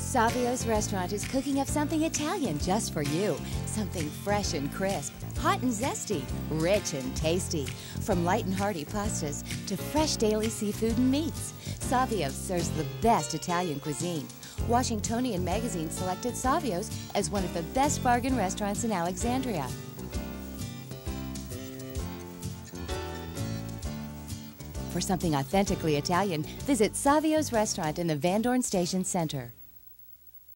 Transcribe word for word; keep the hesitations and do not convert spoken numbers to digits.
Savio's restaurant is cooking up something Italian just for you. Something fresh and crisp, hot and zesty, rich and tasty. From light and hearty pastas to fresh daily seafood and meats, Savio serves the best Italian cuisine. Washingtonian Magazine selected Savio's as one of the best bargain restaurants in Alexandria. For something authentically Italian, visit Savio's restaurant in the Van Dorn Station Center.